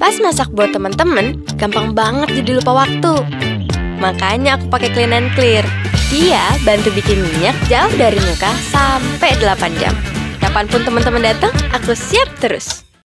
Pas masak buat teman-teman, gampang banget jadi lupa waktu. Makanya aku pakai Clean and Clear. Dia bantu bikin minyak jauh dari muka sampai 8 jam. Kapanpun teman-teman datang, aku siap terus.